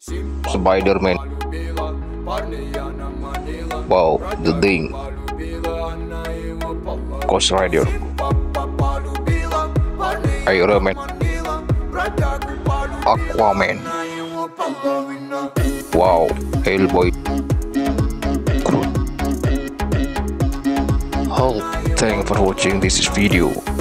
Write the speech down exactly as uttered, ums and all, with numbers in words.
Spider-Man. Wow, the thing. Ghost Rider. Iron Man. Aquaman. Wow, Hellboy. Groot. Hulk. Thanks for watching this video.